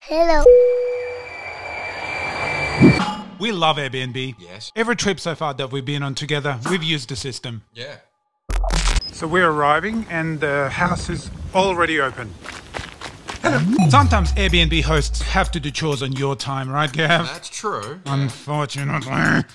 Hello. We love Airbnb. Yes. Every trip so far that we've been on together, we've used the system. Yeah. So we're arriving and the house is already open. Sometimes Airbnb hosts have to do chores on your time, right, Gav? That's true. Unfortunately.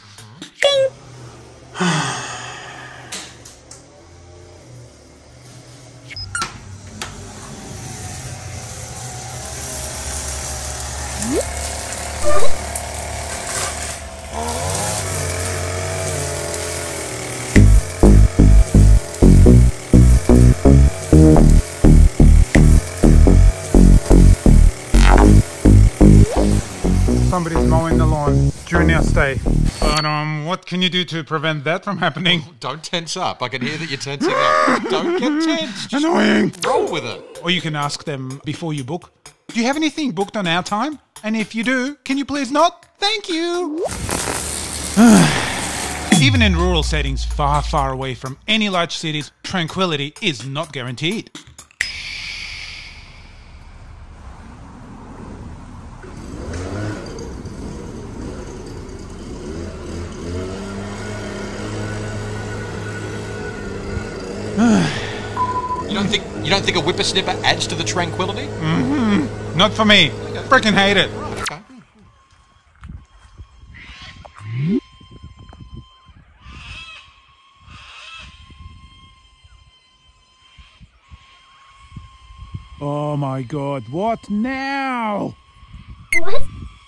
Somebody's mowing the lawn during our stay. But what can you do to prevent that from happening? Don't tense up. I can hear that you're tensing up. Don't get tense. Just Annoying. roll with it. Or you can ask them before you book. Do you have anything booked on our time? And if you do, can you please not? Thank you. Even in rural settings far, far away from any large cities, tranquility is not guaranteed. You don't think a whippersnipper adds to the tranquility? Not for me. Freaking hate it. Okay. Oh my god, what now? What?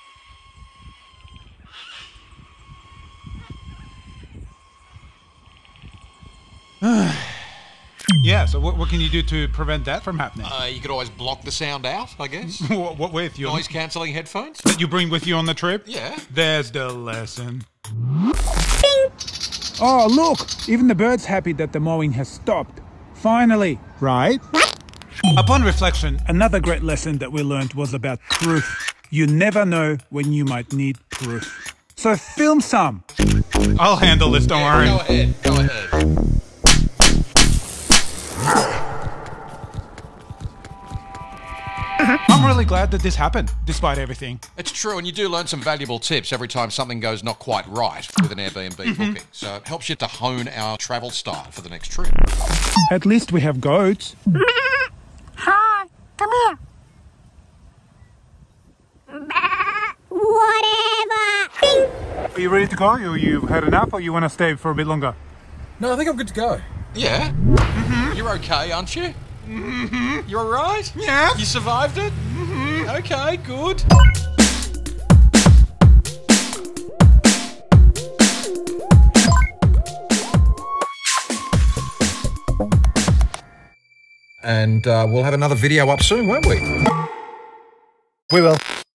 Yeah, so what can you do to prevent that from happening? You could always block the sound out, I guess. What with you? Noise cancelling headphones? That you bring with you on the trip? Yeah. There's the lesson. Oh, look! Even the bird's happy that the mowing has stopped. Finally, right? Upon reflection, Another great lesson that we learned was about proof. You never know when you might need proof. So film some. I'll handle this, don't worry. Go ahead. Go ahead. I'm really glad that this happened, despite everything. It's true, and you do learn some valuable tips every time something goes not quite right with an Airbnb booking. So it helps you to hone our travel style for the next trip. At least we have goats. Hi, come here. Whatever. Are you ready to go? Or you had enough, or you want to stay for a bit longer? No, I think I'm good to go. Yeah? You're okay, aren't you? You're all right? Yeah. You survived it? Okay, good. And we'll have another video up soon, won't we? We will.